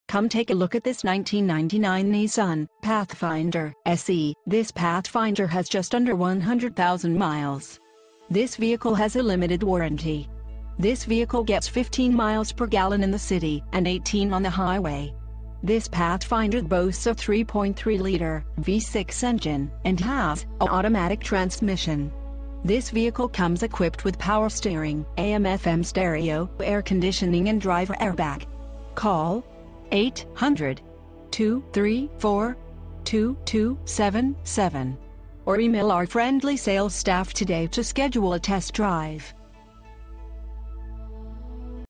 Come take a look at this 1999 Nissan Pathfinder SE. This Pathfinder has just under 100,000 miles. This vehicle has a limited warranty. This vehicle gets 15 miles per gallon in the city and 18 on the highway. This Pathfinder boasts a 3.3-liter V6 engine and has an automatic transmission. This vehicle comes equipped with power steering, AM/FM stereo, air conditioning and driver airbag. Call 800-234-2277 or email our friendly sales staff today to schedule a test drive.